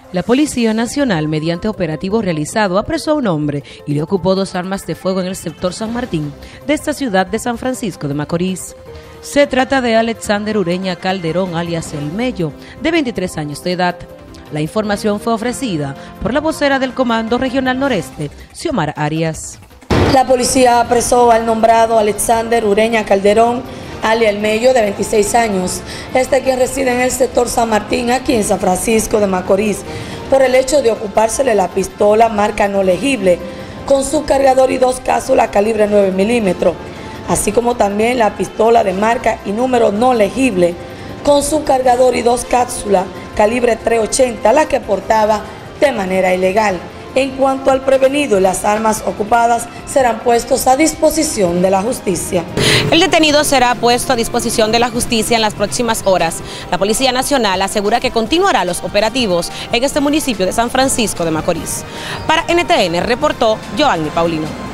La Policía Nacional, mediante operativo realizado, apresó a un hombre y le ocupó 2 armas de fuego en el sector San Martín de esta ciudad de San Francisco de Macorís. Se trata de Alexander Ureña Calderón, alias El Mello, de 23 años de edad. La información fue ofrecida por la vocera del Comando Regional Noreste, Xiomara Arias. La policía apresó al nombrado Alexander Ureña Calderón, alias El Mello, de 26 años, quien reside en el sector San Martín, aquí en San Francisco de Macorís, por el hecho de ocupársele la pistola marca no legible, con su cargador y 2 cápsulas calibre 9 milímetros, así como también la pistola de marca y número no legible, con su cargador y 2 cápsulas calibre 380, la que portaba de manera ilegal. En cuanto al prevenido, las armas ocupadas serán puestos a disposición de la justicia. El detenido será puesto a disposición de la justicia en las próximas horas. La Policía Nacional asegura que continuará los operativos en este municipio de San Francisco de Macorís. Para NTN reportó Joanny Paulino.